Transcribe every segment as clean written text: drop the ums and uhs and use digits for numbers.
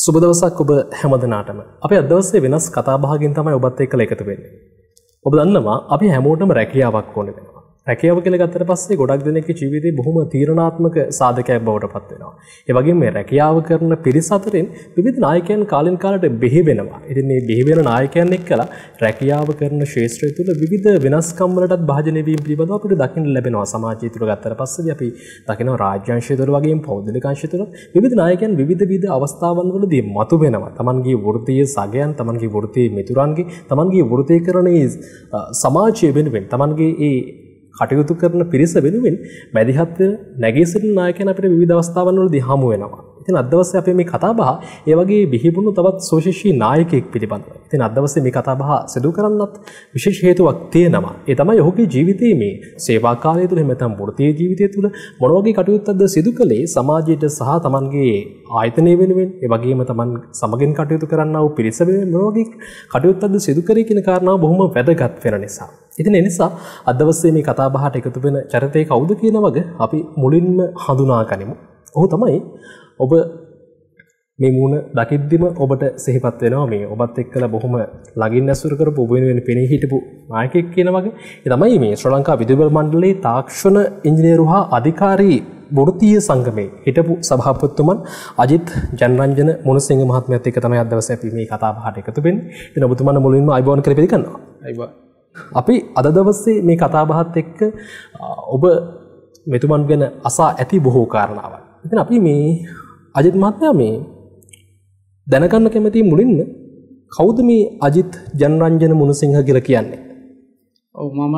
සුබ දවසක් ඔබ හැමදෙනාටම. අපි අද දවසේ වෙනස් කතා බහකින් තමයි ඔබත් එක්කලා එකතු වෙන්නේ. ඔබ දන්නවා අපි හැමෝටම රැකියාවක් ඕනේ වෙනවා. රැකියාව කියලා ගත්තට පස්සේ ගොඩක් දෙනෙක්ගේ ජීවිතේ බොහොම තීරණාත්මක සාධකයක් බවට පත් වෙනවා. ඒ වගේම මේ රැකියාව කරන පිරිස අතරින් විවිධ නායකයන් කාලෙන් කාලට බිහි වෙනවා. ඉතින් මේ බිහි වෙන නායකයන් එක්කලා රැකියාව කරන ක්ෂේත්‍රය තුළ විවිධ වෙනස්කම් වලටත් භාජනය වීම පිළිබඳව අපිට දකින්න ලැබෙනවා. සමාජය තුළ ගත්තට පස්සේදී අපි දකිනවා රාජ්‍ය තුළ වගේම පෞද්ගලික අංශ තුළ විවිධ නායකයන් විවිධ අවස්ථාවන් වලදී මතු වෙනවා. තමන්ගේ වෘත්තීය සගයන්, තමන්ගේ වෘත්තීය මිතුරන්ගේ, තමන්ගේ වෘත්තීකරණයේ සමාජය වෙනුවෙන් තමන්ගේ ඒ කටයුතු කරන පිරිස වෙනුවෙන් මැදිහත් වෙන නැගී සිටින නායකයන් අපිට විවිධ අවස්ථාවන් වලදී හමු වෙනවා. ඉතින් අද දවසේ අපි මේ කතා බහ ඒ වගේ බිහිවුණු තවත් සුවිශේෂී නායකයෙක් පිළිබඳව. ඉතින් අද දවසේ මේ කතා බහ සිදු කරන්නත් විශේෂ හේතුවක් තියෙනවා. ඒ තමයි ඔහුගේ ජීවිතයේ මේ සේවා කාලය තුළ එහෙම නැත්නම් වෘත්තීය ජීවිතය තුළ මොන වගේ කටයුත්තක්ද සිදු කළේ සමාජයට සහ තමන්ගේ ආයතනය වෙනුවෙන්, ඒ වගේම තමන් සමගින් කටයුතු කරන්නා වූ පිරිස වෙනුවෙන් මොන වගේ කටයුත්තක්ද සිදු කරේ කියන කාරණාව බොහොම වැදගත් වෙන නිසා. ඉතින් ඒ නිසා අද දවසේ මේ කතා බහට එකතු වෙන චරිතය කවුද කියන වගේ අපි මුලින්ම හඳුනා ගනිමු. ඔහු තමයි ඔබ මේ මූණ දකිද්දිම ඔබට සිහිපත් වෙනවා මේ ඔබත් එක්කලා බොහොම ළඟින් ඇසුරු කරපු ඔබ වෙනුවෙන් පෙනී හිටපු නායකයෙක් කියන වගේ. ඒ තමයි මේ ශ්‍රී ලංකා විදුලි මණ්ඩලයේ තාක්ෂණ ඉංජිනේරු හා අධිකාරී වෘත්තීය සංගමේ හිටපු සභාපතිතුමන් අජිත් ජනරංජන මුණසිංහ මහත්මයාත් එක්ක තමයි අද දවසේ අපි මේ කතා බහට එකතු වෙන්නේ. ඉතින් ඔබතුමන් මුලින්ම අයිබෝන් කියලා පිළිගන්නවා. අයිබෝන්. අපි අද දවසේ මේ කතා බහත් එක්ක ඔබ මෙතුමන් ගැන අසා ඇති බොහෝ කාරණාවන්. ඉතින් අපි මේ අජිත් මහත්මයා මේ දැනගන්න කැමති මුලින්ම කවුද මේ අජිත් ජනරංජන මුණසිංහ කියලා කියන්නේ? ඔව් මම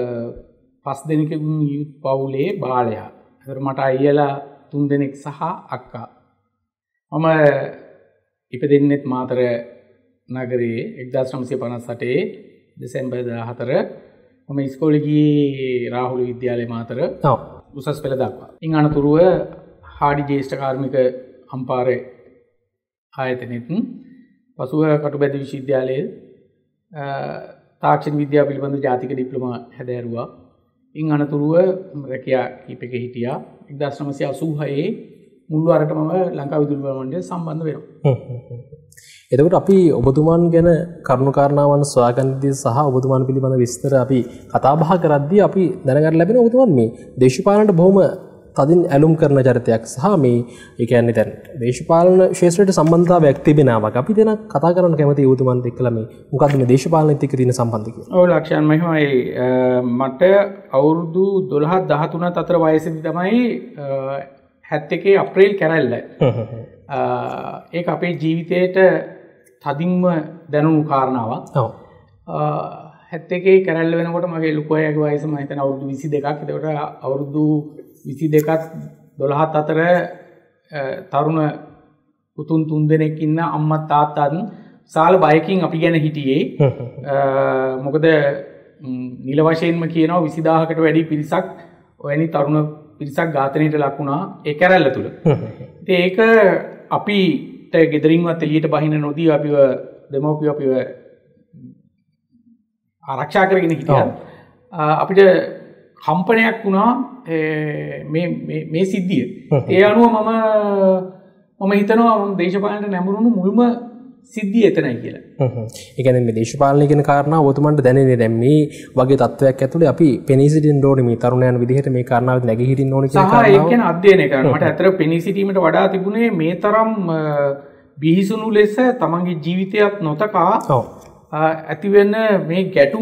5 දෙනෙකුගේ යුත් පවුලේ බාලයා. ඒතර මට අයියලා 3 දෙනෙක් සහ අක්කා. මම ඉපදෙන්නෙත් මාතර නගරයේ 1958 දෙසැම්බර් 14 මම ඉස්කෝලේ ගියේ රාහුල විද්‍යාලයේ මාතර. ඔව්. උසස් පෙළ දක්වා. ඉන් අනතුරුව හාඩි ජ්‍යෙෂ්ඨ කාර්මික අම්පාරේ ආයතනෙත් පසුව කටුබැද්ද විශ්වවිද්‍යාලයේ තාක්ෂණ විද්‍යාව පිළිබඳ ජාතික ඩිප්ලෝමා හැදෑරුවා. ඉන් අනතුරුව රැකියා කීපයක හිටියා. 1986 මුල් වරට මම ලංකා විදුලි මණ්ඩලයට සම්බන්ධ වෙනවා. එතකොට අපි ඔබතුමන් ගැන කරුණු කාරණාවන් සොයාගන්නදී සහ ඔබතුමන් පිළිබඳ විස්තර අපි කතා බහ කරද්දී අපි දැනගන්න ලැබෙන ඔබතුමන් මේ දේශපාලනට බොහොම තදින් ඇලුම් කරන චරිතයක් සහ මේ ඒ කියන්නේ දැන් දේශපාලන ක්ෂේත්‍රයට සම්බන්ධතාවයක් තිබෙනවා. අපි දැන් කතා කරන්න කැමති ඔබතුමන්ත් එක්කලා මේ මොකද්ද මේ දේශපාලනෙත් එක්ක තියෙන සම්බන්ධය? ඔව් ලක්ෂණ මහිමයි මට අවුරුදු 12 13 අතර වයසේදී තමයි 71 අප්‍රේල් කැරැල්ල. ඒක අපේ ජීවිතේට තදින්ම දැනුණු කාරණාවක්. ඔව්. 71 කැරැල්ල වෙනකොට මගේ ලොකු අයගේ වයස මම හිතන අවුරුදු 22ක්. ඒකට අවුරුදු 22ත් 12ත් අතර තරුණ පුතුන් 3 දෙනෙක් ඉන්න අම්මා තාත්තාත් සාල බයකින් අපි ගැන හිටියේ. මොකද නිල වශයෙන්ම කියනවා 20000කට වැඩි පිරිසක් ඔයනි තරුණ පිරිසක් ඝාතනයට ලක් වුණා ඒ කැරැල්ල තුල. ඉතින් ඒක අපිට ගෙදරින්වත් එළියට බහින්න නොදී අපිව දෙමව්පියෝ අපිව ආරක්ෂා කරගෙන හිටියා. අපිට කම්පනයක් වුණා මේ සිද්ධිය. ඒ අනුව මම හිතනවා දේශපාලනයට නැඹුරුණු මුල්ම සිද්ධිය එතනයි කියලා. ඒ කියන්නේ මේ දේශපාලනය කියන කාරණාව ඔතමන්ට දැනෙන්නේ දැන් මේ වගේ තත්වයක් ඇතුලේ අපි පෙනී සිටින්න ඕනේ මේ තරුණයන් විදිහට මේ කාරණාවත් නැගී හිටින්න ඕනේ කියන කාරණාව. ඒ කියන්නේ අධ්‍යයනය කරන්න. මට ඇත්තට පෙනී සිටීමට වඩා තිබුණේ මේ තරම් බිහිසුණු ලෙස තමන්ගේ ජීවිතයත් නොතකා ඇතිවෙන මේ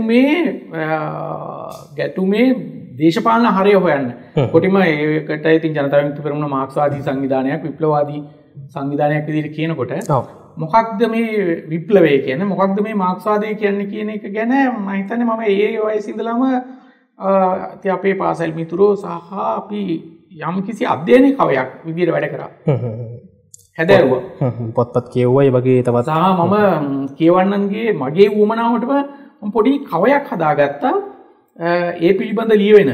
ගැටුමේ දේශපාලන හරය හොයන්න. කොටිම ඒකට ඉතින් ජනතා විමුක්ති පෙරමුණ මාක්ස්වාදී සංවිධානයක් විප්ලවවාදී සංවිධානයක් විදිහට කියනකොට මොකක්ද මේ විප්ලවය කියන්නේ, මොකක්ද මේ මාක්ස්වාදය කියන්නේ කියන එක ගැන මම හිතන්නේ මම ඒ වයසේ ඉඳලම අපේ පාසල් මිතුරෝ සහ අපි යම්කිසි අධ්‍යයන කවයක් විදිහට වැඩ කරා. හැදෑරුවා. පොත්පත් කියවුවා. ඒ වගේ තවත් මම කියවන්නන්ගේ මගේ වුමනාවටම මම පොඩි කවයක් හදාගත්තා. ඒ පිළිබඳ ලියවෙන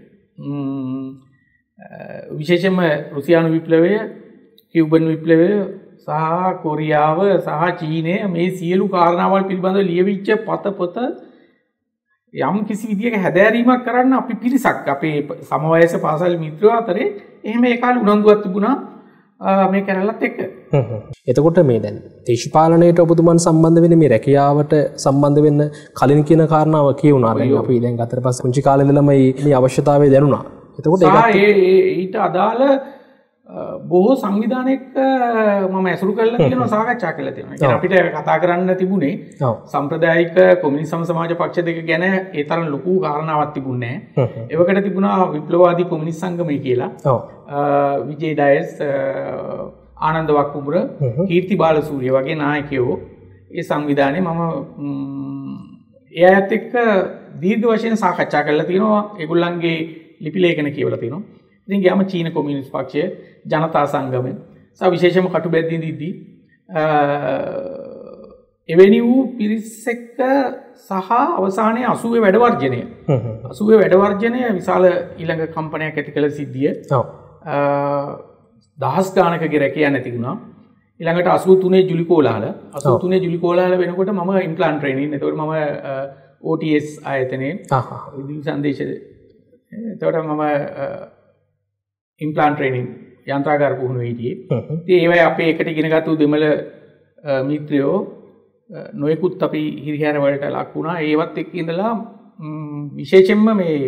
විශේෂයෙන්ම රුසියානු විප්ලවය, කියුබන් විප්ලවය සහ කොරියාව සහ චීනය මේ සියලු කාරණාවල් පිළිබඳව ලියවිච්ච පොත යම් කිසි විදියක හැදෑරීමක් කරන්න අපි පිරිසක් අපේ සමවයස පාසල් මිත්‍රයෝ අතරේ එහෙම ඒ කාලේ උනන්දුවක් තිබුණා මේ කැරැල්ලත් එක්ක. එතකොට මේ දැන් දේශපාලනයට ඔබතුමන් සම්බන්ධ වෙන්නේ මේ රැකියාවට සම්බන්ධ වෙන්න කලින් කියන කාරණාව කියුණා. දැන් අපි දැන් ගතට පස්සේ පුංචි කාලේ ඉඳලම මේ අවශ්‍යතාවය දැනුණා. එතකොට ඊට අදාළ බොහෝ සංවිධානයක මම ඇසුරු කරලා තියෙනවා, සාකච්ඡා කරලා තියෙනවා. ඒ අපිට කතා කරන්න තිබුණේ සම්ප්‍රදායික කොමියුනිස්ට් සමාජ පක්ෂ දෙක ගැන ඒ තරම් ලොකු කාරණාවක් තිබුණේ නැහැ. ඒවකට තිබුණා විප්ලවවාදී කොමියුනිස්ට් සංගමය කියලා. විජේ ඩයස්, ආනන්ද වක්කුඹුර, කීර්ති බාලසූරිය වගේ නායකයෝ ඒ සංවිධානයේ මම ඒ අයත් එක්ක දීර්ඝ වශයෙන් සාකච්ඡා කරලා තියෙනවා. ඒගොල්ලන්ගේ ලිපි ලේඛන කියවලා තියෙනවා. ඉතින් ගියාම චීන කොමියුනිස්ට් පක්ෂය, ජනතා සංගමය සහ විශේෂයෙන්ම කටුබැද්දේදී එවැනි වූ පිරිස් එක්ක සහ අවසානයේ 80 වැඩ වර්ජනය 80 වැඩ වර්ජනය විශාල ඊළඟ කම්පනයක් ඇති කළ සිද්ධිය. දහස් ගානකගේ රැකියාව නැති වුණා. ඊළඟට 83 ජුලි කෝලාහල 83 ජුලි කෝලාහල වෙනකොට මම ඉම්ප්ලාන්ට් ට්‍රේනින්. එතකොට මම OTS ආයතනයේ විදුලි සංදේශ එතකොට මම ඉම්ප්ලාන්ට් ට්‍රේනින් යන්ත්‍රාගාර පුහුණුවේ හිටියේ. ඉතින් ඒවයි අපේ එකට ඉගෙන ගත්ත දෙමළ මිත්‍රයෝ නොයෙකුත් අපි හිරිහැර වලට ලක් වුණා. ඒවත් එක්ක ඉඳලා විශේෂයෙන්ම මේ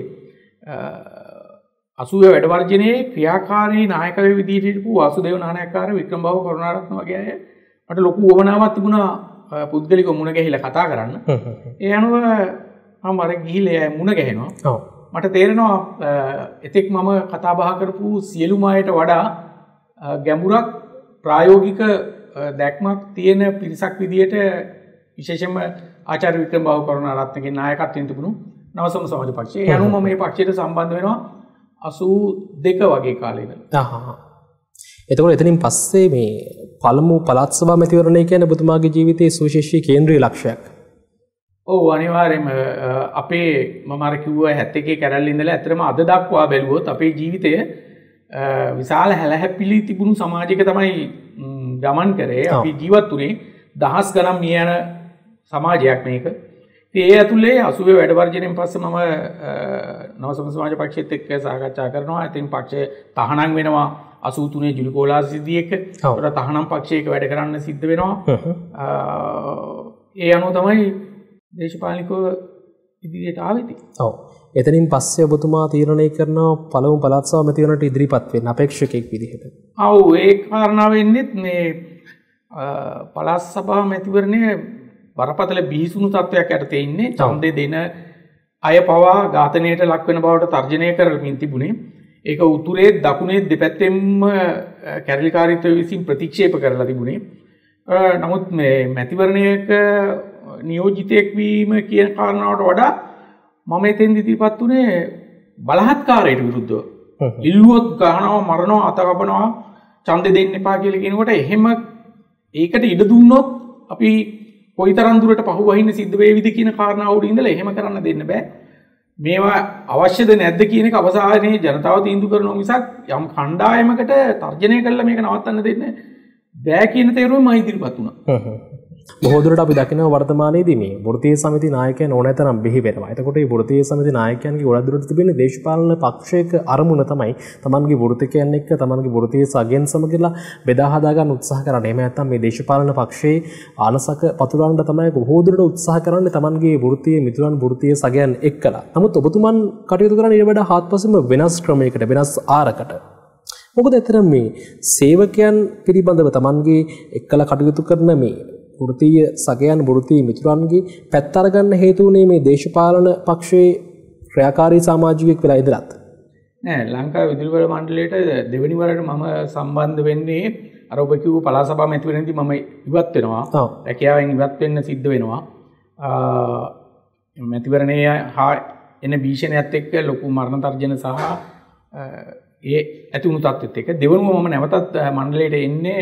80 වැඩ වර්ජනයේ ක්‍රියාකාරී නායකයෙකු විදිහට හිටපු වාසුදේව නානායක්කාර, වික්‍රමබාහු කරුණාරත්න වගේ අය මට ලොකු උවමනාවක් තිබුණා පුද්ගලිකව මුණ ගැහිලා කතා කරන්න. ඒ අනුව මම අර ගිහිල්ලා මුණ ගැහෙනවා. මට තේරෙනවා එතෙක් මම කතා බහ කරපු සියලුම අයට වඩා ගැඹුරක් ප්‍රායෝගික දැක්මක් තියෙන පිරිසක් විදියට විශේෂයෙන්ම ආචාර්ය වික්‍රමබාහු කරුණාරත්නගේ නායකත්වයෙන් තිබුණු නවසම සමාජ පක්ෂය. ඒ අනුව මම මේ පක්ෂයට සම්බන්ධ වෙනවා 82 වගේ කාලේ ඉඳලා. එතකොට එතනින් පස්සේ මේ පළමු පළාත් සභා මැතිවරණය කියන්නේ ඔබතුමාගේ ජීවිතයේ සුවිශේෂී කේන්ද්‍රීය ලක්ෂයක්. ඔව් අනිවාර්යයෙන්ම අපේ මම අර කිව්වා 71 කැරැල්ල ඉඳලා ඇත්තටම අද දක්වා බැලුවොත් අපේ ජීවිතය විශාල හැලහැප්පිලි තිබුණු සමාජයක තමයි ගමන් කරේ. අපි ජීවත් වුණේ දහස් ගණන් මිය යන සමාජයක් මේක. ඉතින් ඒ ඇතුලේ 80 වැඩ වර්ජනයෙන් පස්සේ මම නවසම සමාජ පක්ෂයත් එක්ක සාකච්ඡා කරනවා. ඉතින් පක්ෂය තහනම් වෙනවා 83 ජුලි කෝලාහල සිද්ධියක. ඒකට තහනම් පක්ෂයක වැඩ කරන්න සිද්ධ වෙනවා. ඒ අනුව තමයි දේශපාලනිකව ඉදිරියට ආවෙති. ඔව්. එතනින් පස්සේ ඔබතුමා තීරණය කරනවා පළමු පළාත් සභා මැතිවරණයට ඉදිරිපත් වෙන්න අපේක්ෂකෙක් විදිහට. ඔව් ඒ කාරණාව වෙන්නේ මේ පළාත් සභා මැතිවරණයේ බරපතල බිහිසුණු තත්වයක් යටතේ ඉන්නේ. ඡන්දේ දෙන අය පවා ඝාතනයට ලක් වෙන බවට තර්ජනය කරමින් තිබුණේ. ඒක උතුරේ දකුණේ දෙපැත්තෙම කැරලිකාරීත්වය විසින් ප්‍රතික්ෂේප කරලා තිබුණේ. නමුත් මේ මැතිවරණයක නියෝජිතයෙක් වීම කියන කාරණාවට වඩා මම එතෙන් ඉදිරිපත් උනේ බලහත්කාරයට විරුද්ධව. ඉල්ලුවොත් ගහනවා, මරනවා, අත කපනවා, ඡන්දෙ දෙන්න එපා කියලා කියනකොට එහෙම ඒකට ඉඩ දුන්නොත් අපි කොයිතරම් දුරට පහු වහින්න සිද්ධ වේවිද කියන කාරණාව උඩ ඉඳලා එහෙම කරන්න දෙන්න බෑ. මේවා අවශ්‍යද නැද්ද කියන එක අවසානයේ ජනතාව තීන්දුව කරනවා මිසක් යම් කණ්ඩායමකට තර්ජනය කළා මේක නවත්තන්න දෙන්න බෑ කියන තේරුම මම ඉදිරිපත් වුණා. බොහෝ දුරට අපි දකිනවා වර්තමානයේදී මේ වෘත්තීය සමිති නායකයන් ඕනෑතරම් බිහි වෙනවා. එතකොට මේ වෘත්තීය සමිති නායකයන්ගේ ගොඩක් දුරට තිබෙන දේශපාලන පක්ෂයක අරමුණ තමයි තමන්ගේ වෘත්තිකයන් එක්ක තමන්ගේ වෘත්තීය සගයන් සමගලා බෙදා හදා ගන්න උත්සාහ කරන්නේ. එහෙම නැත්නම් මේ දේශපාලන පක්ෂයේ ආලසක පතුරවන්න තමයි බොහෝ දුරට උත්සාහ කරන්නේ තමන්ගේ වෘත්තීය මිතුරන් වෘත්තීය සගයන් එක්කලා. නමුත් ඔබතුමන් කටයුතු කරන්නේ ඊට වඩා හාත්පසින්ම වෙනස් ක්‍රමයකට, වෙනස් ආරකට. මොකද ඇත්තටම මේ සේවකයන් පිළිබඳව තමන්ගේ එක්කලා කටයුතු කරන මේ වෘත්තීය සගයන් වෘත්තීය මිතුරන්ගේ පැත්ත අරගන්න හේතු වුණේ මේ දේශපාලන පක්ෂයේ ක්‍රියාකාරී සමාජිකයෙක් වෙලා ඉඳලත් නෑ. ලංකාවේ විදුලි බල මණ්ඩලයට දෙවෙනි වරට මම සම්බන්ධ වෙන්නේ අර ඔබ කිව්ව පළාත් සභා මැතිවරණයේදී මම ඉවත් වෙනවා. රැකියාවෙන් ඉවත් වෙන්න සිද්ධ වෙනවා. මැතිවරණයේ හා එන භීෂණයත් එක්ක ලොකු මරණ තර්ජන සහ ඒ ඇති වුණු තත්ත්වෙත් එක්ක දෙවනුව මම නැවතත් මණ්ඩලයට එන්නේ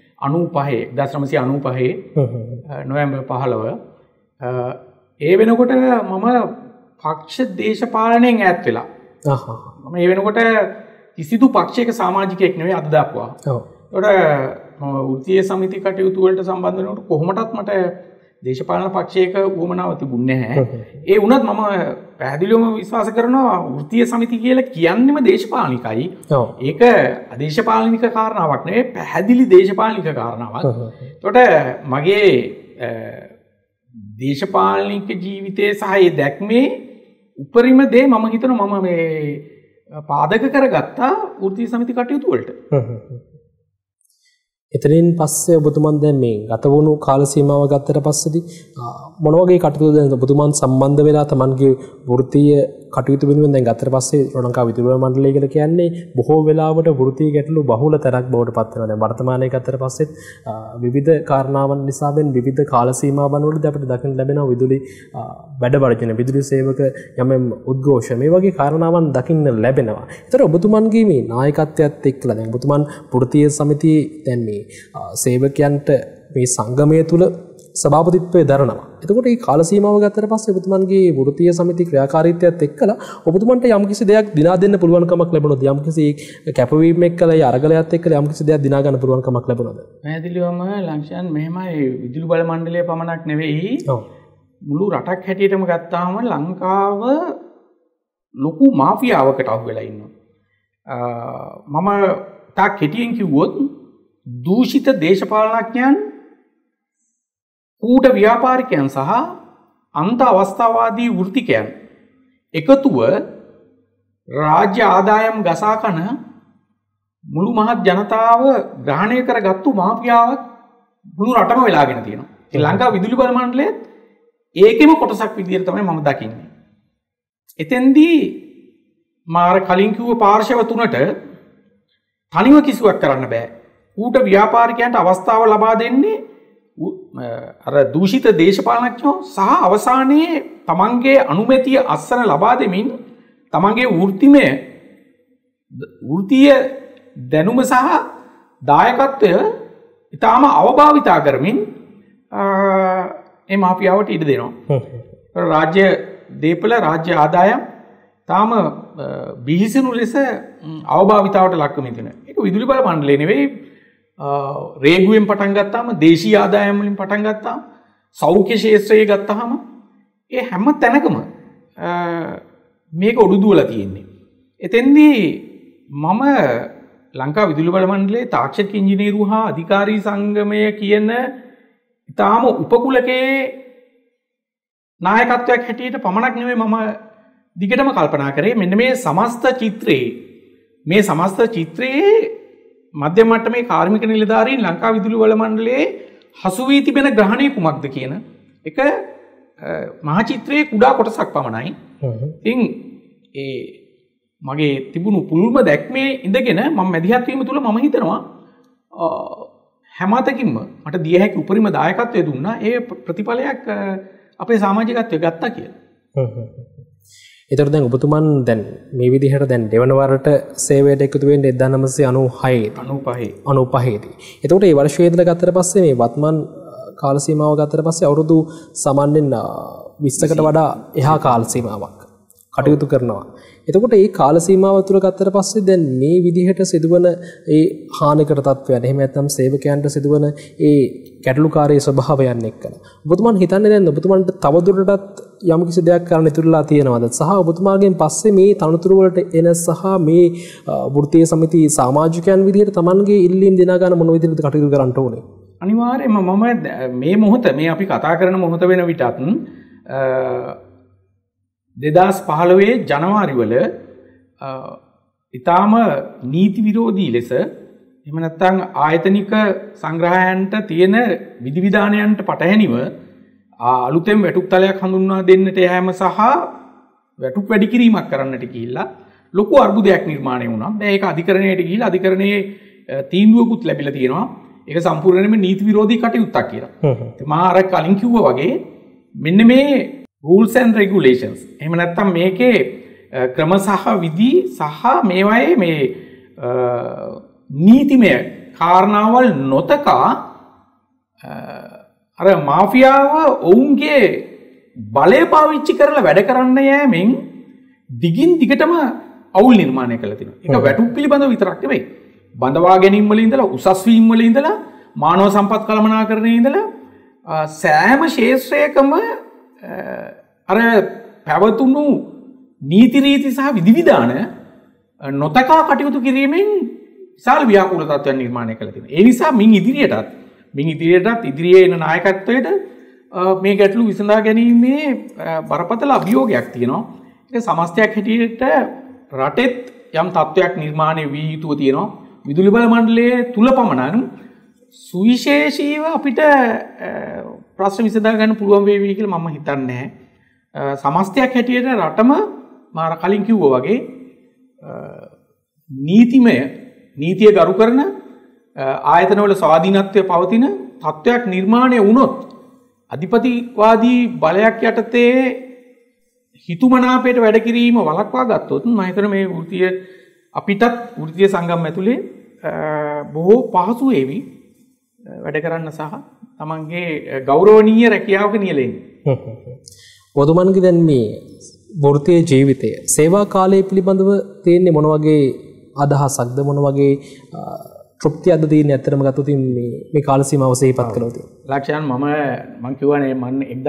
1995 නොවැම්බර් 15 ඒ වෙනකොට මම පක්ෂ දේශපාලනයෙන් ඈත් වෙලා මම ඒ වෙනකොට කිසිදු පක්ෂයක සමාජිකයෙක් නෙවෙයි අද දක්වා. ඒකට වෘත්තීය සමිති කටයුතු වලට සම්බන්ධ වෙනකොට කොහොමටත් මට දේශපාලන පක්ෂයක උවමනාව තිබුණේ නැහැ. ඒ වුණත් මම පැහැදිලිවම විශ්වාස කරනවා වෘත්තීය සමිති කියලා කියන්නේම දේශපාලනිකයි. ඒක අදේශපාලනික කාරණාවක් නෙවෙයි පැහැදිලි දේශපාලනික කාරණාවක්. එතකොට මගේ දේශපාලනික ජීවිතයේ සහ ඒ දැක්මේ උපරිම දේ මම හිතනවා මම මේ පාදක කරගත්තා වෘත්තීය සමිති කටයුතු වලට. එතනින් පස්සේ ඔබතුමන් දැන් මේ ගත වුණු කාල සීමාව ගත්තට පස්සේදී මොන වගේ කටයුතු දැන් ඔබතුමන් සම්බන්ධ වෙලා තමන්ගේ වෘත්තීය කටයුතු වෙනුවෙන් දැන් ගත්තට පස්සේ ශ්‍රී ලංකා විදුලි මණ්ඩලය කියලා කියන්නේ බොහෝ වෙලාවට වෘත්තීය ගැටලු බහුල තරක් බවට පත් වෙනවා. දැන් වර්තමානයේ ගත්තට පස්සෙත් විවිධ කාරණාවන් නිසාවෙන් විවිධ කාල සීමාවන් වලදී අපිට දකින්න ලැබෙනවා විදුලි වැඩ වර්ජන විදුලි සේවක යම් උද්ඝෝෂ මේ වගේ කාරණාවන් දකින්න ලැබෙනවා. ඒතර ඔබතුමන්ගේ මේ නායකත්වයත් එක්කලා දැන් ඔබතුමන් වෘත්තීය සමිතියේ දැන් මේ සේවකයන්ට මේ සංගමය තුල සභාපතිත්වය දරනවා. එතකොට මේ කාල සීමාව ගත්තට පස්සේ ඔබතුමන්ගේ වෘත්තීය සමිති ක්‍රියාකාරීත්වයත් එක්කලා ඔබතුමන්ට යම්කිසි දෙයක් දිනා දෙන්න පුළුවන්කමක් ලැබුණොත් යම්කිසි කැපවීම එක්කලා ඒ අරගලයත් එක්කලා යම්කිසි දෙයක් දිනා ගන්න පුළුවන්කමක් ලැබුණාද? පැහැදිලිවම ලක්ෂණ මෙහෙමයි විදුලි බල මණ්ඩලය පමණක් නෙවෙයි මුළු රටක් හැටියටම ගත්තාම ලංකාව ලොකු මාෆියාවකට අහු වෙලා ඉන්නවා. මම තා කෙටියෙන් කිව්වොත් දූෂිත දේශපාලනඥයන් කූට ව්‍යාපාරිකයන් සහ අන්ත අවස්ථාවාදී වෘත්තිකයන් එකතුව රාජ්‍ය ආදායම් ගසා කන මුළු මහත් ජනතාව ග්‍රහණය කරගත්තු මාෆියාවක් මුළු රටම වෙලාගෙන තියෙනවා. ශ්‍රී ලංකා විදුලි බල මණ්ඩලයත් ඒකෙම කොටසක් විදිහට තමයි මම දකින්නේ. එතෙන්දී මාර කලින් කිව්ව පාර්ශව තුනට තනිව කිසිවක් කරන්න බෑ. ඌට ව්‍යාපාරිකයන්ට අවස්ථාව ලබා දෙන්නේ අර දූෂිත දේශපාලනඥයෝ සහ අවසානයේ තමන්ගේ අනුමැතිය අස්සන ලබා දෙමින් තමන්ගේ වෘත්තීය දැනුම සහ දායකත්වය ඉතාම අවභාවිතා කරමින් ඒ මාෆියාවට ඉඩ දෙනවා. රාජ්‍ය දේපල රාජ්‍ය ආදායම් තාම බිහිසුණු ලෙස අවභාවිතාවට ලක් වෙමින් තියෙනවා. ඒක විදුලි බල මණ්ඩලය නෙවෙයි රේගුවෙන් පටන් ගත්තාම දේශීය ආදායම් වලින් පටන් ගත්තාම සෞඛ්‍ය ශාස්ත්‍රයේ ගත්තාම ඒ හැම තැනකම මේක ඔඩු දුවලා තියෙන්නේ. එතෙන්දී මම ලංකා විදුලි බල මණ්ඩලයේ තාක්ෂණික ඉංජිනේරු හා අධිකාරී සංගමය කියන ඊටාම උපකුලකේ නායකත්වයක් හැටියට පමණක් නෙවෙයි මම දිගටම කල්පනා කරේ මෙන්න මේ සමස්ත චිත්‍රයේ මධ්‍යම මට්ටමේ කාර්මික නිලධාරීන් ලංකා විදුලි බල මණ්ඩලයේ හසු වී තිබෙන ග්‍රහණය කුමක්ද කියන එක මහා චිත්‍රයේ කුඩා කොටසක් පමණයි. ඉතින් ඒ මගේ තිබුණු පුළුල්ම දැක්මේ ඉඳගෙන මම මැදිහත් වීම තුල මම හිතනවා හැමතකින්ම මට දිය හැකි උපරිම දායකත්වය දුන්නා. ඒ ප්‍රතිඵලයක් අපේ සමාජිකත්වය ගත්තා කියලා. ඒතර දැන් ඔබතුමන් දැන් මේ විදිහට දැන් දෙවන වරට සේවයට එකතු වෙන්නේ 1995 දී. එතකොට මේ වර්ෂයේ ඉඳලා ගත්තට පස්සේ මේ වත්මන් කාල සීමාව ගත්තට පස්සේ අවුරුදු සාමාන්‍යයෙන් 20කට වඩා එහා කාල සීමාවක් කටයුතු කරනවා. එතකොට මේ කාල සීමාව තුළ ගත්තට පස්සේ දැන් මේ විදිහට සිදුවන ඒ හානිකර තත්ත්වයන් එහෙම නැත්නම් සේවකයන්ට සිදුවන ඒ ගැටලුකාරී ස්වභාවයන් එක්කලා ඔබතුමන් හිතන්නේ දැන් ඔබතුමන්ට තවදුරටත් යම්කිසි දෙයක් කරන්න ඉතුරුලා තියෙනවද සහ ඔබතුමාගෙන් පස්සේ මේ තනතුරු වලට එන සහ මේ වෘත්තීය සමිති සමාජිකයන් විදිහට Tamanගේ ඉල්ලීම් දිනා ගන්න මොන විදිහටද කටයුතු කරන්න ඕනේ? අනිවාර්යයෙන්ම මම මේ මොහොත මේ අපි කතා කරන මොහොත වෙන විටත් 2015 ජනවාරි වල ඊටාම නීති විරෝධී ලෙස එහෙම නැත්නම් ආයතනික සංග්‍රහයන්ට තියෙන විධිවිධානයන්ට පටහැනිව අලුතෙන් වැටුප් තලයක් හඳුන්වා දෙන්නට යෑම සහ වැටුප් වැඩි කිරීමක් කරන්නට ගිහිල්ලා ලොකු අර්බුදයක් නිර්මාණය වුණා. දැන් ඒක අධිකරණයට ගිහිල්ලා අධිකරණයේ තීන්දුවකුත් ලැබිලා තියෙනවා. ඒක සම්පූර්ණයෙන්ම නීති විරෝධී කටයුත්තක් කියලා. මම අර කලින් කිව්වා වගේ මෙන්න මේ rules and regulations එහෙම නැත්නම් මේකේ ක්‍රම සහ විධි සහ මේවායේ මේ නීතිමය කාරණාවල් නොතකා අර මාෆියාව ඔවුන්ගේ බලය පාවිච්චි කරලා වැඩ කරන්න යෑමෙන් දිගින් දිගටම අවුල් නිර්මාණය කළා තියෙනවා. ඒක වැටුප් පිළිබඳව විතරක් නෙවෙයි. බඳවා ගැනීම වල ඉඳලා උසස් වීම වල ඉඳලා මානව සම්පත් කළමනාකරණයේ ඉඳලා සෑම ශේෂ්ත්‍රයකම අර පැවතුණු නීති රීති සහ විධිවිධාන නොතකා කටයුතු කිරීමෙන් විශාල ව්‍යාකූල තත්ත්වයන් නිර්මාණය කළ තියෙනවා. ඒ නිසා මින් ඉදිරියටත් ඉදිරියේ එන නායකත්වයට මේ ගැටලු විසඳා ගැනීමේ බරපතල අභියෝගයක් තියෙනවා. ඒක සමස්තයක් හැටියට රටෙත් යම් තත්ත්වයක් නිර්මාණය වී යුතුව තියෙනවා. විදුලි බල මණ්ඩලයේ තුල පමණක් සුවිශේෂීව අපිට ප්‍රශ්න විසඳා ගන්න පුළුවන් වේවි කියලා මම හිතන්නේ නැහැ. සමස්තයක් හැටියට රටම මාර කලින් කිව්වා වගේ නීතිය ගරු කරන ආයතනවල ස්වාධීනත්වය පවතින තත්ත්වයක් නිර්මාණය වුණොත් අධිපතිවාදී බලයක් යටතේ හිතුමනාපයට වැඩ කිරීම වළක්වා ගත්තොත් මම හිතනවා මේ වෘත්තීය අපිටත් වෘත්තීය සංගම් ඇතුලේ බොහෝ පහසු වේවි වැඩ කරන්න සහ තමන්ගේ ගෞරවනීය රැකියාවක නියැලෙන්න. ඔබතුමන්ගේ දැන් මේ වෘත්තීය ජීවිතය සේවා කාලය පිළිබඳව තියෙන්නේ මොන වගේ අදහසක්ද මොන වගේ තෘප්තියක්ද තියෙන්නේ ඇත්තටම ගත්තොත් මේ කාල සීමාව සිහිපත් කළොත්. ලක්ෂණ මම කියවනේ මම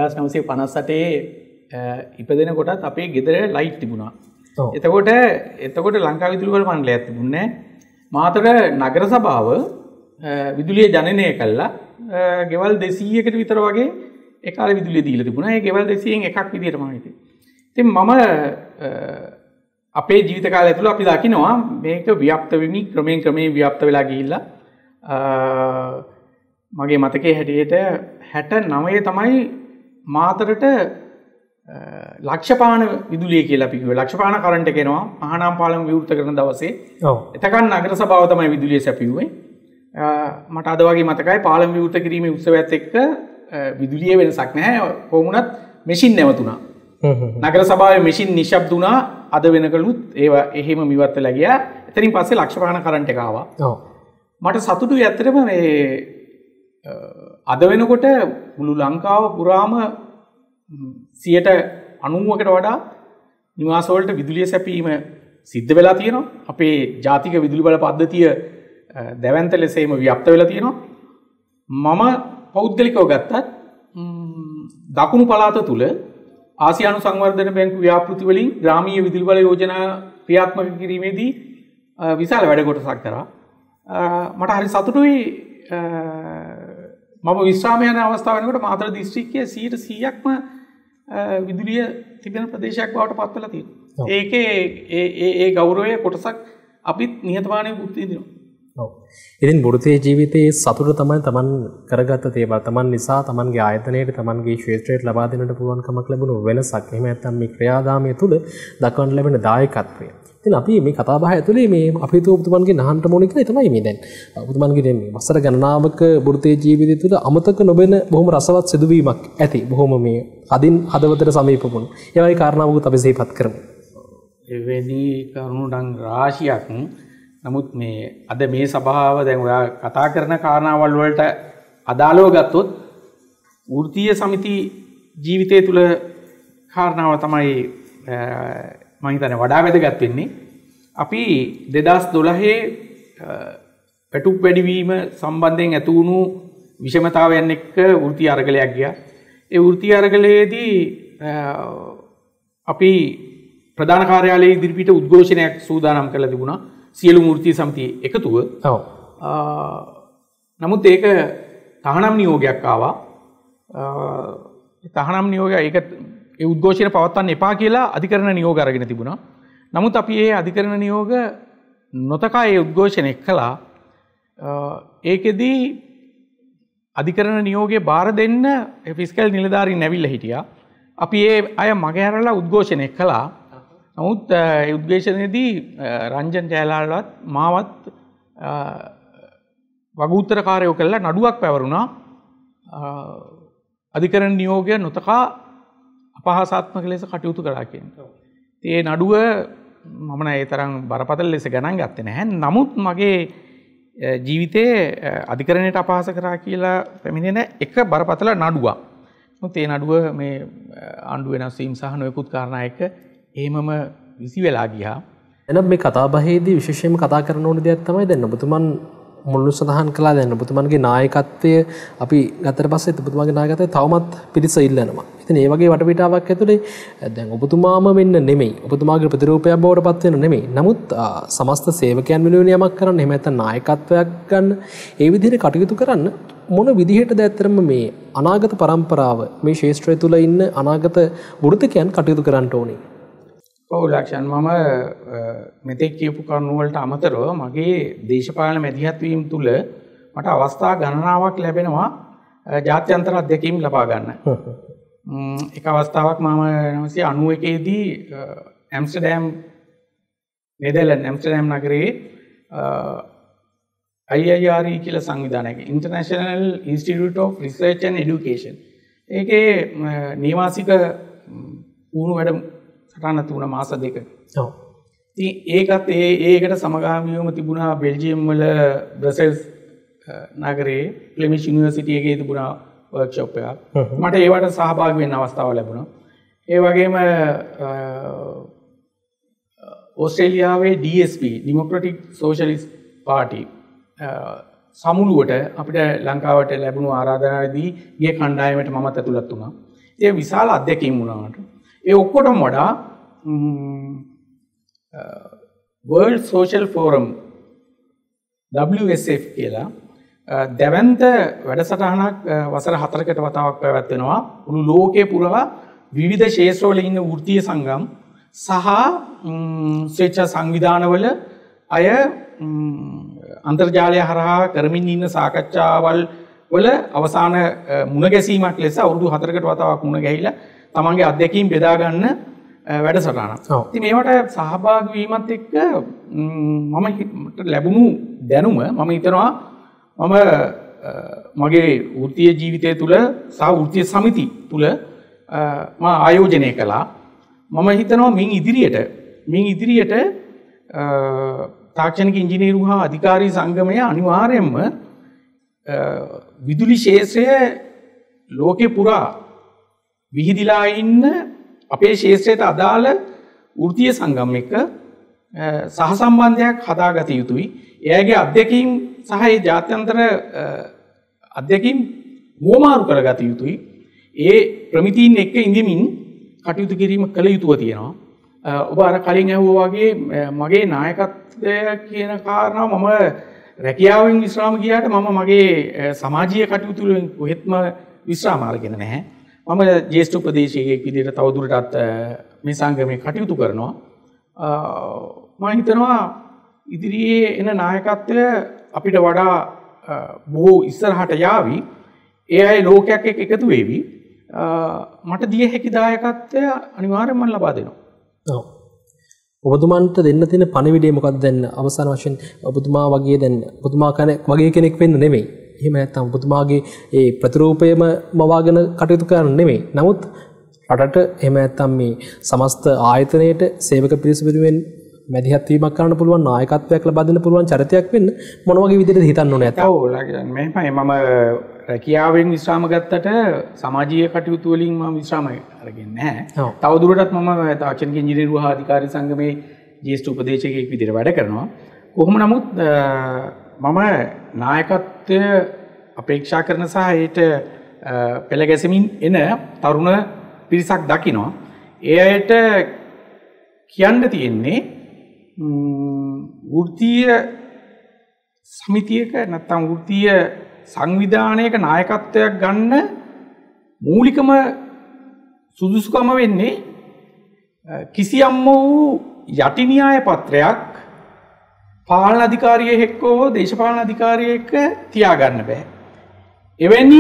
1958 ඉපදෙන කොටත් අපේ ගෙදර ලයිට් තිබුණා. එතකොට ලංකා විදුලි බල මණ්ඩලයක් තිබුණේ මාතර නගර සභාව විදුලිය ජනනය කළා ගෙවල් 200කට විතර වගේ ඒ කාලේ විදුලිය දීලා තිබුණා. ඒ ගෙවල් 200න් එකක් විදියට මම හිටියේ. ඉතින් මම අපේ ජීවිත කාලය ඇතුළත අපි දකිනවා මේක ව්‍යාප්ත වෙමි ක්‍රමයෙන් ව්‍යාප්ත වෙලා ගිහිල්ලා මගේ මතකයේ හැටියට 69 තමයි මාතරට ලක්ෂපාන විදුලිය කියලා අපි කිව්වේ. ලක්ෂපාන කරන්ට් එක එනවා මහානාම පාලම විවෘත කරන දවසේ. එතකන් නගර සභාව තමයි විදුලිය සැපයුවේ. මට අද වගේ මතකයි පාලම විවෘත කිරීමේ උත්සවයත් එක්ක විදුලිය වෙනසක් නැහැ. කොහොමුණත් මැෂින් නැවතුණා. නගර සභාවේ මැෂින් නිශ්ශබ්ද වුණා. අද වෙනකලුත් ඒවා එහෙම මිවත් වෙලා ගියා. එතනින් පස්සේ ලක්ෂපාන කරන්ට් එක ආවා. මට සතුටුයි ඇත්තටම මේ අද වෙනකොට මුළු ලංකාව පුරාම 90%කට වඩා නිවාස වලට විදුලිය සැපීම සිද්ධ වෙලා තියෙනවා. අපේ ජාතික විදුලි බල පද්ධතිය දැවැන්ත ලෙසම ව්‍යාප්ත වෙලා තියෙනවා. මම පෞද්ගලිකව ගත්තත් දකුණු පළාත තුල ආසියානු සංවර්ධන බැංකු ව්‍යාපෘති වලින් ග්‍රාමීය විදුලි බල යෝජනා ක්‍රියාත්මක කිරීමේදී විශාල වැඩ කොටසක් කරා. මට හරි සතුටුයි මම විශ්‍රාම යන අවස්ථාව වෙනකොට මාතර දිස්ත්‍රික්කයේ 100%ක්ම විදුලිය තිබෙන ප්‍රදේශයක් බවට පත් වෙලා තියෙනවා. ඒකේ ඒ ගෞරවයේ කොටසක් අපිත් නිහතමානීව භුක්ති විඳිනවා. ඔව්. ඉතින් වෘත්තීය ජීවිතයේ සතුට තමයි Taman කරගත්ත දේවල්. Taman නිසා Tamanගේ ආයතනයේ Tamanගේ ක්ෂේත්‍රයට ලබා දෙන්නට පුළුවන්කමක් ලැබුණු වෙනසක්. එහෙම නැත්නම් මේ ක්‍රියාදාමය තුළ දක්වන්න ලැබෙන දායකත්වය. ඉතින් අපි මේ කතා බහ ඇතුලේ මේ අපි ඔබතුමන්ගේ නහන්න මොන කියලා තමයි මේ දැන්. ඔබතුමන්ගේ මේ වසර ගණනාවක වෘත්තීය ජීවිතය තුළ අමතක නොවෙන බොහොම රසවත් සිදුවීමක් ඇති. බොහොම මේ අදින් හදවතට සමීප වුණු. ඒ වගේ කාරණාවකුත් අපි සිහිපත් කරමු. එවැනි කරුණු නම් රාශියක් නමුත් මේ අද මේ සභාව දැන් ඔයා කතා කරන කාරණාවල් වලට අදාළව ගත්තොත් වෘත්තීය සමිති ජීවිතය තුළ කාරණාව තමයි මම හිතන්නේ වඩා වැදගත් වෙන්නේ. අපි 2012 පැටුප් වැඩිවීම සම්බන්ධයෙන් ඇති වුණු විෂමතාවයන් එක්ක වෘත්තීය අරගලයක් ගියා. ඒ වෘත්තීය අරගලයේදී අපි ප්‍රධාන කාර්යාලයේ ඉදිරිපිට උද්ඝෝෂණයක් සූදානම් කරලා තිබුණා. සියලු වෘත්තීය සමිති එකතුව. ඔව්. නමුත් ඒක තහනම් නියෝගයක් ආවා. තහනම් නියෝගය ඒක ඒ උද්ඝෝෂණය පවත්වන්න එපා කියලා අධිකරණ නියෝග අරගෙන තිබුණා. නමුත් අපි ඒ අධිකරණ නියෝග නොතකා ඒ උද්ඝෝෂණය කළා. ඒකෙදී අධිකරණ නියෝගය බාර දෙන්න ෆිස්කල් නිලධාරීන් ඇවිල්ලා හිටියා. අපි ඒ අය මගහැරලා උද්ඝෝෂණය කළා. නමුත් ඒ උද්ඝෝෂණයේදී රංජන් ජයලාලවත් මාවත් වගඋත්තරකාරයෝ කළා නඩුවක් පැවරුණා. අධිකරණ නියෝගය නොතකා අපහාසාත්මක ලෙස කටයුතු කළා කියන්නේ. ඒ නඩුව මම නම් ඒ තරම් බරපතල ලෙස ගණන් ගත්තේ නැහැ. නමුත් මගේ ජීවිතයේ අධිකරණයට අපහාස කරා කියලා පැමිණෙන එක බරපතල නඩුවක්. මොකද ඒ නඩුව මේ ආණ්ඩුව වෙනස් වීම සහ නොයෙකුත් කාරණා එක්ක එහෙමම විසි වෙලා ගියා. එහෙනම් මේ කතා බහේදී විශේෂයෙන්ම කතා කරන්න ඕන දෙයක් තමයි දැන් ඔබතුමන් මුළු සඳහන් කළා දැන් ඔබතුමාගේ නායකත්වය අපි ගත්තට පස්සේ ඔබතුමාගේ නායකත්වය තවමත් පිරිස ඉල්ලනවා. ඉතින් ඒ වගේ වටපිටාවක් ඇතුලේ දැන් ඔබතුමාම වෙන්න නෙමෙයි. ඔබතුමාගේ ප්‍රතිරූපයක් බවට පත් වෙන නෙමෙයි. නමුත් සමස්ත සේවකයන් වෙනුවෙන් යමක් කරන්න එහෙම නැත්නම් නායකත්වයක් ගන්න ඒ විදිහට කටයුතු කරන්න මොන විදිහටද ඇත්තටම මේ අනාගත પરම්පරාව මේ ශාස්ත්‍රය තුල ඉන්න අනාගත වෘත්තිකයන් කටයුතු කරන්න ඕනේ. ඔව් ලක්ෂණ මම මෙතෙක් කියපු කරුණු වලට අමතරව මගේ දේශපාලන මැදිහත් වීම තුල මට අවස්ථා ගණනාවක් ලැබෙනවා ජාත්‍යන්තර අධ්‍යක්ෂකම් ලබා ගන්න. එක අවස්ථාවක් මම 1991 දී ඇම්ස්ටර්ඩම් නෙදර්ලන්ඩ් ඇම්ස්ටර්ඩම් නගරයේ IIRE කියලා සංවිධානයක International Institute of Research and Education ඒකේ නිවාසික වුණු වැඩ සටහන තුන මාස දෙක. ඔව්. ඉතින් ඒකත් ඒකට සමගාමීවම තිබුණා බෙල්ජියම් වල බ්‍රසෙල්ස් නගරයේ ෆ්ලෙමිෂ් යුනිවර්සිටි එකේ තිබුණා වර්ක්ෂොප් එකක්. මට ඒවට සහභාගී වෙන්න අවස්ථාව ලැබුණා. ඒ වගේම ඕස්ට්‍රේලියාවේ DSP Democratic Socialist Party සමුළුවට අපිට ලංකාවට ලැබුණු ආරාධනාවේදී ගිය කණ්ඩායමට මමත් ඇතුළත් වුණා. ඒ විශාල අත්දැකීම් වුණාට ඒ ඔක්කොටම වඩා World Social Forum WSF කියලා දැවැන්ත වැඩසටහනක් වසර 4කට වතාවක් පැවැත්වෙනවා. මුළු ලෝකේ පුරා විවිධ ක්ෂේත්‍රවල ඉන්න වෘත්තීය සංගම් සහ ස්වේච්ඡා සංවිධානවල අය අන්තර්ජාලය හරහා කරමින් ඉන්න සාකච්ඡාවල් වල අවසාන මුණ ගැසීමක් ලෙස අවුරුදු 4කට වතාවක් මුණ ගැහිලා තමන්ගේ අත්දැකීම් බෙදා ගන්න වැඩසටහනක්. ඉතින් මේවට සහභාගී වීමත් එක්ක මම ලැබුණු දැනුම මම හිතනවා මම මගේ වෘත්තීය ජීවිතය තුළ සහ වෘත්තීය සමිති තුළ මම ආයෝජනය කළා. මම හිතනවා මින් ඉදිරියට තාක්ෂණික ඉංජිනේරු හා අධිකාරී සංගමය අනිවාර්යයෙන්ම විදුලි ක්ෂේත්‍රය ලෝකේ පුරා විහිදිලා ඉන්න අපේ ක්ෂේත්‍රයට අදාළ වෘත්තීය සංගම් එක්ක සහසම්බන්ධයක් හදාගත යුතුයි. එයාගේ අධ්‍යක්ීම් සහ ඒ ජාත්‍යන්තර අධ්‍යක්ීම් වුවමාරු කරගත යුතුයි. ඒ ප්‍රමිතීන් එක්ක ඉඳමින් කටයුතු කිරීම කළ යුතුව තියෙනවා. ඔබ අර කලින් ඇහුවා වගේ මගේ නායකත්වය කියන කාරණාව මම රැකියාවෙන් විශ්‍රාම ගියාට මම මගේ සමාජීය කටයුතු වලින් කොහෙත්ම විශ්‍රාම අරගෙන නැහැ. මම ජ්‍යෙෂ්ඨ උපදේශකයෙක් විදිහට තවදුරටත් මේ සංගමයේ කටයුතු කරනවා. මම හිතනවා ඉදිරියේ එන නායකත්වය අපිට වඩා බොහෝ ඉස්සරහට යාවි. ඒ අය ලෝකයක් එක්ක එකතු වෙවි. මට දිය හැකි දායකත්වය අනිවාර්යයෙන්ම ලබා දෙනවා. ඔව්. ඔබතුමන්ට දෙන්න තියෙන පණිවිඩය මොකක්ද දැන් අවසාන වශයෙන් ඔබතුමා වගේ දැන් ඔබතුමා වගේ කෙනෙක් වෙන්න නෙමෙයි. එහෙම නැත්නම් ඔබතුමාගේ ඒ ප්‍රතිරූපයම මවාගෙන කටයුතු කරන්න නෙමෙයි. නමුත් රටට එහෙම නැත්නම් මේ සමස්ත ආයතනයේට සේවක පිරිස වෙනුවෙන් මැදිහත් වීමක් කරන්න පුළුවන් නායකත්වයක් ලබා දෙන්න පුළුවන් චරිතයක් වෙන්න මොන වගේ විදිහටද හිතන්න ඕනේ නැත්නම්? ඔව් මෙහෙමයි මම රැකියාවෙන් විශ්‍රාම ගත්තට සමාජීය කටයුතු වලින් මම විශ්‍රාම අරගෙන නැහැ. තවදුරටත් මම තාක්ෂණික ඉංජිනේරු හා අධිකාරී සංගමේ ජ්‍යෙෂ්ඨ උපදේශකයෙක් විදිහට වැඩ කරනවා. කොහොම නමුත් මම නායකත්වය අපේක්ෂා කරන සහ ඒට පෙළ ගැසෙමින් එන තරුණ පිරිසක් දකිනවා. ඒ අයට කියන්න තියෙන්නේ වෘත්තීය සමිතියක නැත්නම් වෘත්තීය සංවිධානයක නායකත්වයක් ගන්න මූලිකම සුදුසුකම වෙන්නේ කිසියම් වූ යටි න්‍යාය පත්‍රයක් පාලන අධිකාරියෙක් එක්ක හෝ දේශපාලන අධිකාරියෙක් තියාගන්න බෑ. එවැනි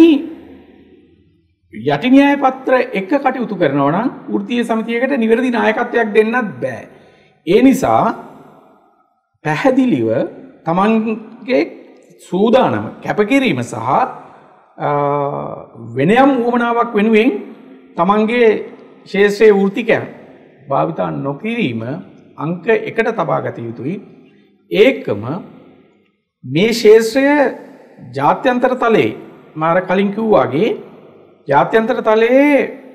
යටි න්‍යාය පත්‍ර එක කටයුතු කරනවා නම් වෘත්තීය සමිතියකට නිවැරදි නායකත්වයක් දෙන්නත් බෑ. ඒ නිසා පැහැදිලිව තමන්ගේ සූදානම කැපකිරීම සහ වෙනයම් උවමනාවක් වෙනුවෙන් තමන්ගේ ශේෂ්ත්‍රයේ වෘත්තිකයන් භාවිතා නොකිරීම අංක 1ට තබා ගත යුතුයි. ඒකම මේ ශේෂ්ත්‍රය ජාත්‍යන්තර තලයේ මාර කලින් කිව්වාගේ ජාත්‍යන්තර තලයේ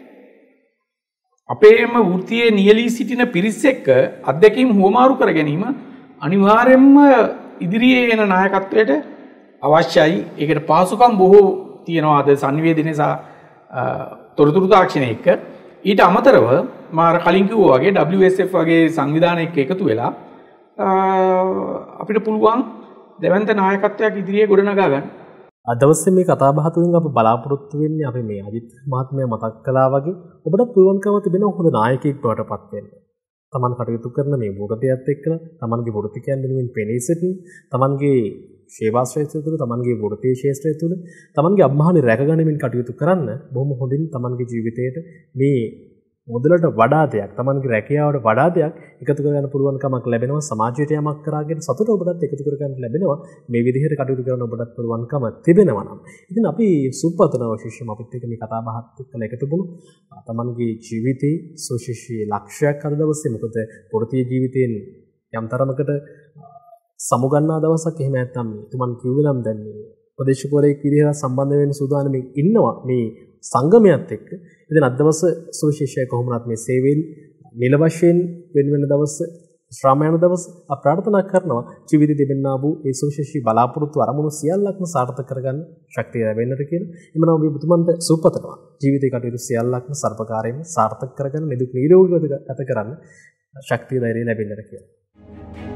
අපේම වෘත්තියේ නියැලී සිටින පිරිස් එක්ක අත්දැකීම් හුවමාරු කර ගැනීම අනිවාර්යයෙන්ම ඉදිරියේ එන නායකත්වයට අවශ්‍යයි. ඒකට පහසුකම් බොහෝ තියෙනවා අද සංවේදනයේ සහ තොරතුරු තාක්ෂණය එක්ක. ඊට අමතරව මාර කලින් කිව්වා වගේ WSF වගේ සංවිධානයක එකතු වෙලා අපිට පුළුවන් දෙවන්ත නායකත්වයක් ඉදිරියේ ගොඩනගා ගන්න. අදවසේ මේ කතා බහ තුලින් අපි බලාපොරොත්තු වෙන්නේ අපි මේ අජිත් මහත්මයා මතක් කළා වගේ ඔබට පුළුවන්කම තිබෙන හොඳ නායකයෙක් බවට පත් වෙන්න. තමන් කටයුතු කරන මේ වෘත්තියත් එක්කලා තමන්ගේ වෘත්තිකයන් වෙනුවෙන් පෙනී සිටින් තමන්ගේ සේවා ශ්‍රේෂ්ඨත්වය තුළ තමන්ගේ වෘත්තීය ශ්‍රේෂ්ඨත්වය තුළ තමන්ගේ අභිමානය රැකගැනීමෙන් කටයුතු කරන්න බොහොම හොඳින් තමන්ගේ ජීවිතයට මේ මුදලට වඩා දෙයක් තමන්ගේ රැකියාවට වඩා දෙයක් එකතු කරගන්න පුළුවන්කමක් ලැබෙනවා සමාජයට යමක් කරාගෙන සතුට ඔබටත් එකතු කරගන්න ලැබෙනවා මේ විදිහට කටයුතු කරන ඔබටත් පුළුවන්කම තිබෙනවා නම් ඉතින් අපි සුපතනවා විශේෂයෙන්ම අපිත් එක්ක මේ කතා බහත් එක්කලා එකතු වුණු තමන්ගේ ජීවිතේ සුශිෂ්ඨී ලක්ෂයක් අද දවසේ මොකද වෘත්තීය ජීවිතයෙන් යම් තරමකට සමුගන්නා දවසක් එහෙම නැත්නම් තුමන් කිව්වේ නම් දැන් මේ උපදේශකවරයෙක් විදිහට සම්බන්ධ වෙන්න සූදානම්ින් ඉන්නවා මේ සංගමයත් එක්ක. ඉතින් අද දවස සුවිශේෂය කොහොමවත් මේ සේවයෙන් නිල වශයෙන් වෙන දවස ශ්‍රාමයන දවස අප්‍රාර්ථනා කරනවා ජීවිතේ තිබෙනා වූ ඒ සුවිශේෂී බලාපොරොත්තු අරමුණු සියල්ලක්ම සාර්ථක කරගන්න ශක්තිය ලැබෙන්නට කියලා. එමනම් ඔබ බුදුමන්ට සුවපතනවා. ජීවිතේ කටයුතු සියල්ලක්ම සර්පකාරයෙන් සාර්ථක කරගන්න නිදුක් නිරෝගීව ගත කරන්න ශක්තිය ධෛර්යය ලැබෙන්නට කියලා.